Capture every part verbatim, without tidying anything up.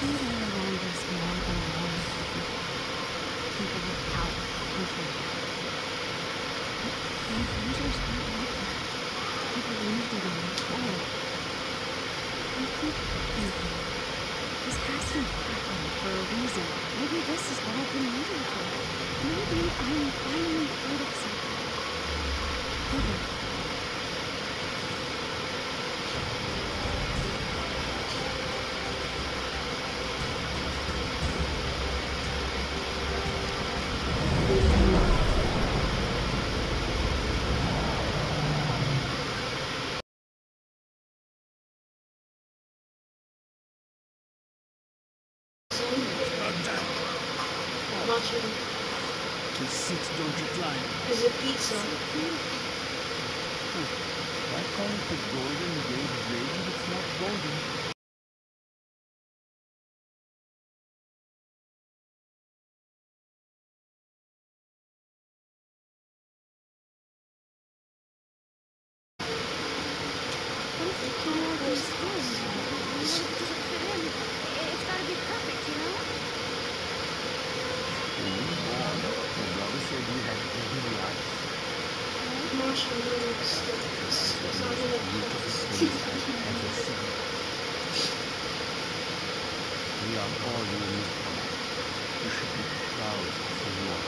think they're around us more than alone. People with power, control. The Avengers aren't like that. They believed in them before. I keep thinking, this has to happen for a reason. Maybe this is what I've been waiting for. Maybe I'm finally part of something bigger. Just sit, don't recline. Is it pizza? Huh. Why call it the Golden Gate Bridge if it's not golden? What if we can't all go stairs? What if it doesn't fit in? It's gotta be perfect, you know? When you were born, your brother said you had heavy eyes. Marshmallows. That's the It's not most even beautiful things I've ever seen. We are all unique. You should be proud of who you are.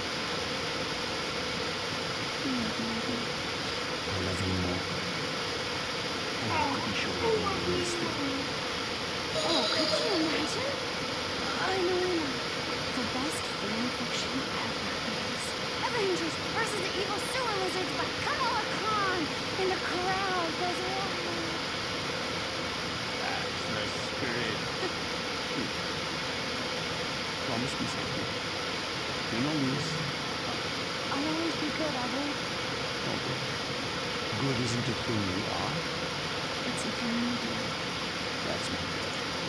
I love you more. And I couldn't show you any still. Oh, could you imagine? I know, I know. The best fan fiction ever is Avengers versus the evil sewer lizards by Kamala Khan, and the crowd goes wild. That's the spirit. Hmm. Promise me something. Win or lose, I'll always be good, I hope. don't worry. Good isn't a thing you are. It's a thing you do. That's my girl.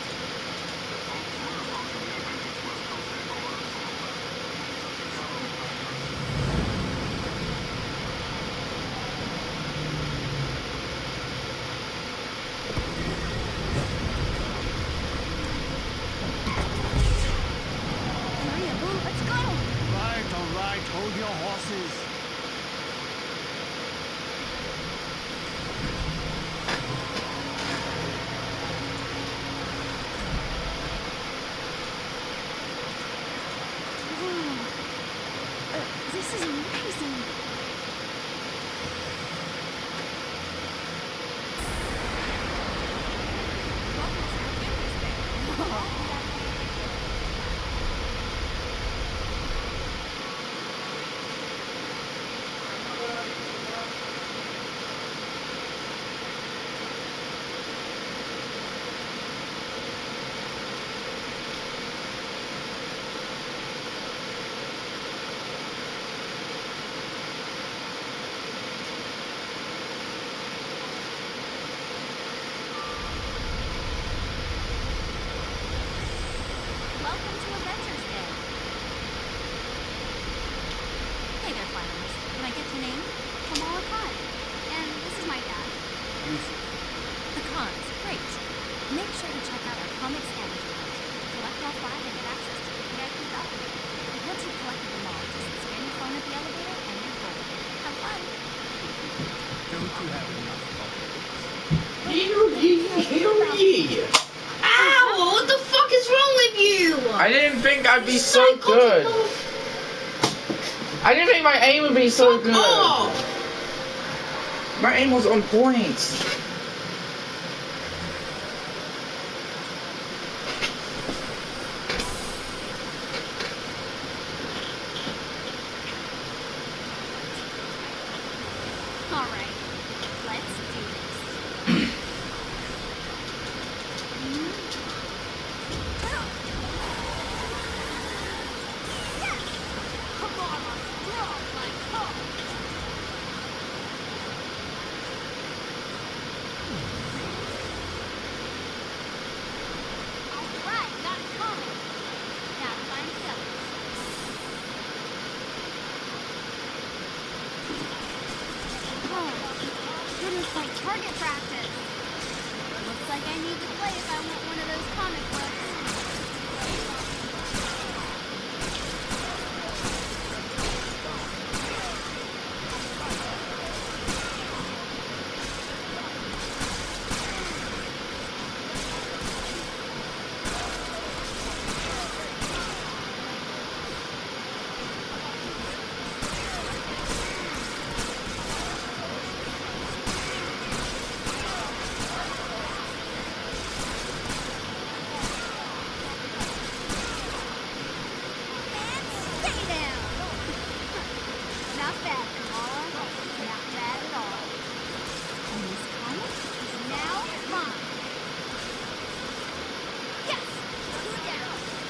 Hurry up, Boo, let's go! Right, all right. Hold your horses. Wow. Uh, this is amazing. Welcome to Avengers Day. Hey there, finalists. Can I get your name? Kamala Khan. And this is my dad. Yusuf. The Khans. Great. Make sure to check out our comic scavenger hunt. Collect all five and get access to the V I P balcony. Once you've collected them all, just scan your phone at the elevator and you're golden. Have fun. Don't you have enough problems? Ow! What the fuck is wrong with you? I didn't think I'd be so good. I didn't think my aim would be so good. Oh! My aim was on point. Alright. Let's do this. Yes! Come on, let's rock like hell! Alright, got it coming. Now to find the others. Oh, goodness, like target practice. Looks like I need to play if I want one of those comic books. Stay down! Not bad, Kamala. Not bad at all. And this comic is now mine. Yes! Two down!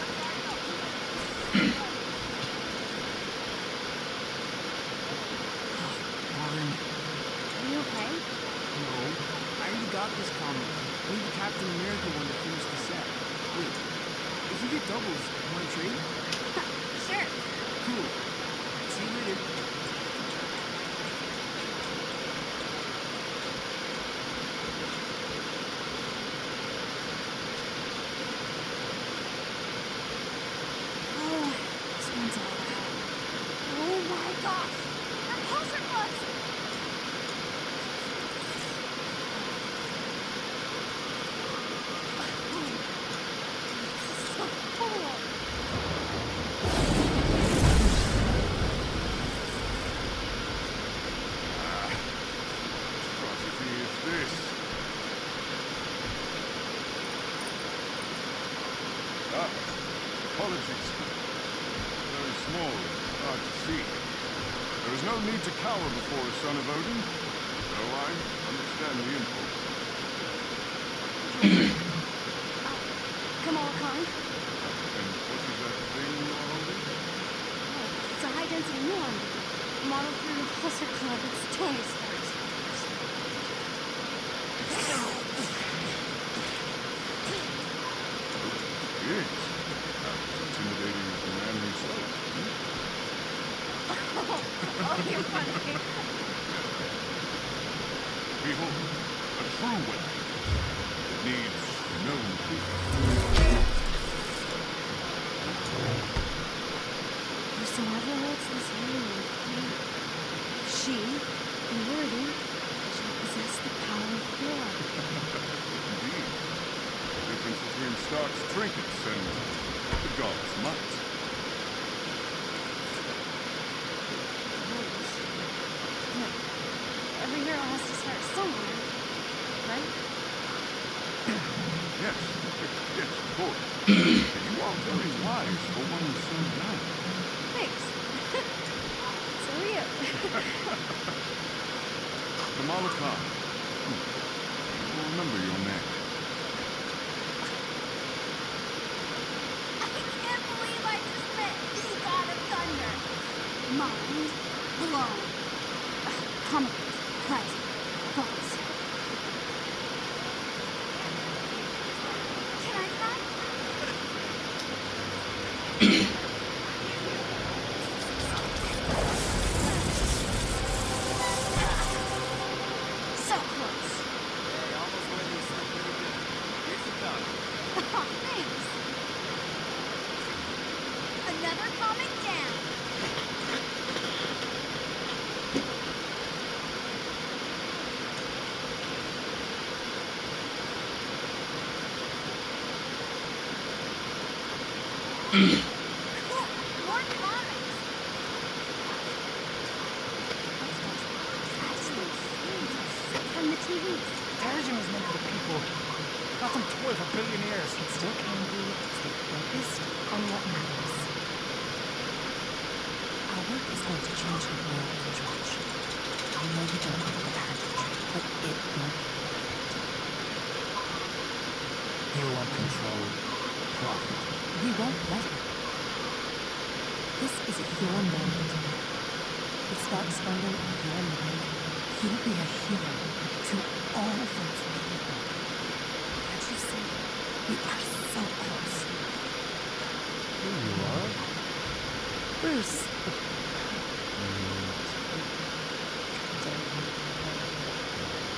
Darn. Are you okay? No. I already got this comic. I need the Captain America one to finish the set. Wait. If you get doubles, wanna trade? Sure. Cool. See you later. Oh, this one's all out. Oh my gosh! Repulsor clutch! So cool! Atrocity is this? Ah, apologies. Very small and hard to see. There is no need to cower before a son of Odin, though I understand the impulse. Kamala Khan? And what is that thing you are holding? Oh, it's a high-density neuron beam. Model three repulsor club. It's Tony Stark's. Yes. Not as intimidating as the man himself. Oh, you're funny. Behold, a true weapon. It needs no improvement. Whosoever holds this ring in fear, she, the worthy, shall possess the power of war. Indeed. The difference between Stark's trinkets and the god's might. Look, every hero has to start somewhere, right? Yes, yes, of course. You are very wise for one so young. Thanks. So are you. Kamala Khan. Hmm. I will remember your name. I can't believe I just met the God of Thunder. Mind blown. Ugh, comic books, class, books. Can I try? So close. Almost where they said pretty good. Here's the comic. Oh, thanks. Another comic down. Cool. More comics. Actually, from the T Vs. Terrigen was meant for the people, not some toy for billionaires. It still can be. Stay focused on what matters. Our work is going to change the world, George. I know you don't like the pageantry, but it won't. You want control, profit. We won't let it. This is your moment. It starts thunder in your mind. You'll be a hero to all of those people. Can't you see? We are so close. Here you are. Bruce.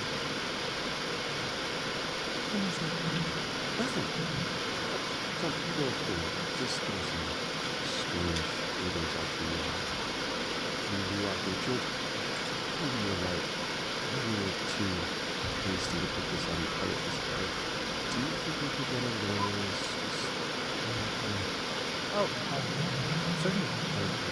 Listen. просто distressing, strange odors after you. And you are the George. Maybe you're right. Maybe we're too hasty to put this on credit this way. Do you think we could get a lawyer? Just, uh, oh, uh, certainly. Thank you.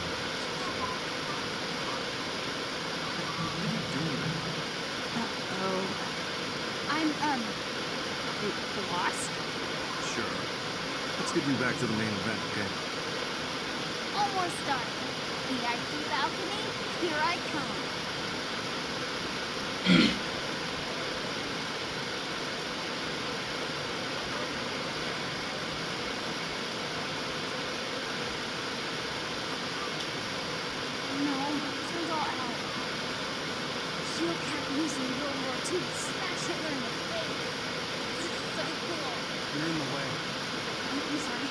What are you doing? Uh-oh. I'm, um, lost? Sure. Let's get you back to the main event, okay? Almost done. V I P balcony, here I come. No, turns all out. Shield kept using World War Two to smash Hitler in the face. This is so cool. You're in the way. I'm, I'm sorry.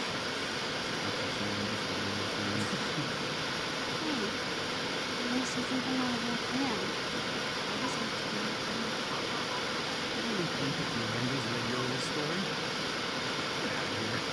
Hey, unless you think I'm not a real fan. I just have to be a fan. You really think that the Mendes radio this story? Get out of here.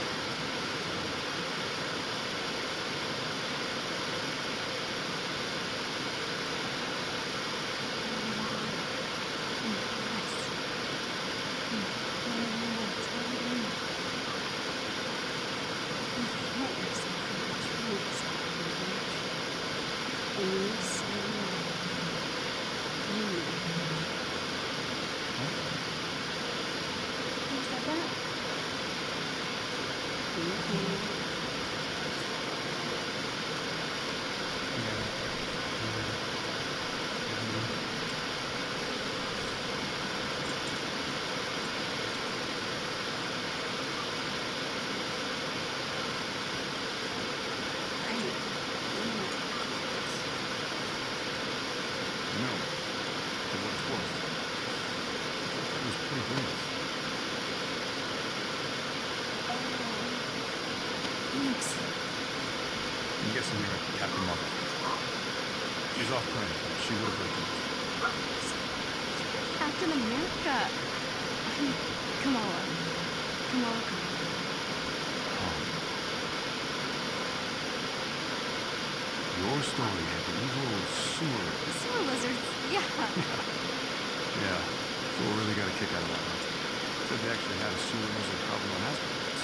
No. For what it's worth. It was pretty great. Thanks. I'm guessing you're Captain Marvel. She's off planet. She would have recognized you. Captain America. I'm Kamala. Kamala Khan. Um, your story had the evil sewer. The sewer lizards, yeah. Yeah. Thor really got a kick out of that one. Said they actually had a sewer lizard problem on Asgard.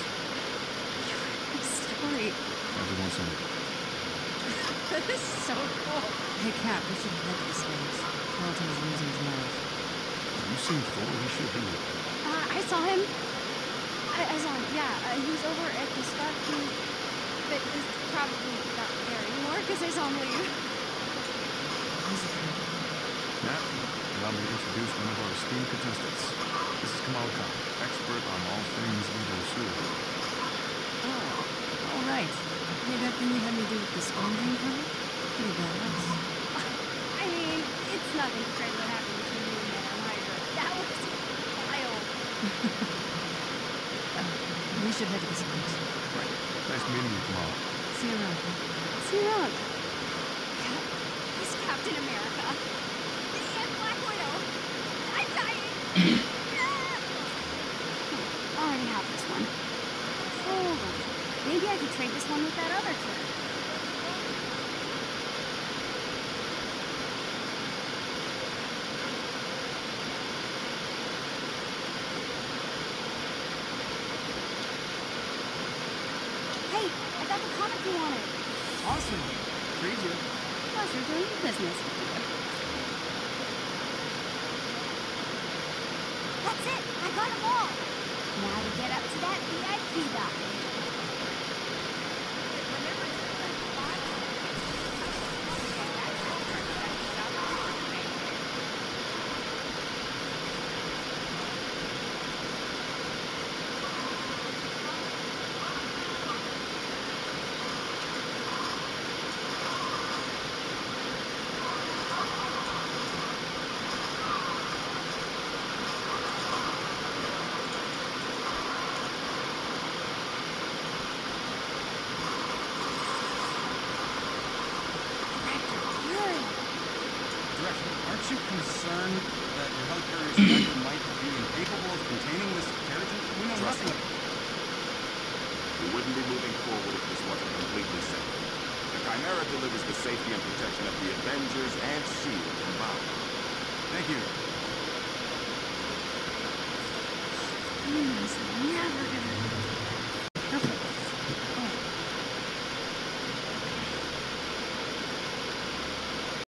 Story. Everyone sent it. This is so cool. Hey, Cap, we should head to the States. Carlton is losing his nerve. Have you seen Thor? He should be here. Uh, I saw him. I, I saw him, yeah. Uh, he was over at the Stark booth, but he's probably not there anymore because I saw him leave. Now, allow me to introduce one of our esteemed contestants. This is Kamala Khan, expert on all things evil sewer. Oh, all right. Hey, that thing you had me do with the Storm Drain cover? Pretty badass. I mean, it's nothing compared to what happened between you and Madame Hydra. That was wild. Uh, we should head to the States. Right. Nice meeting you, Kamala. See you around. Cap. See you around. Cap, he's Captain America. And Black Widow. I'm dying. I already have this one. Hold on. Maybe I could trade this one with that other kid. Hey, I got the comic you wanted. Awesome. Crazy. Pleasure doing business with you. That's it. I got them all. Now to get up to that V I P balcony. Aren't you concerned that your helicarrier's reactor might be incapable of containing this terrigen? We know nothing of We wouldn't be moving forward if this wasn't completely safe. The Chimera delivers the safety and protection of the Avengers and S H I E L D combined. Thank you. Very nice.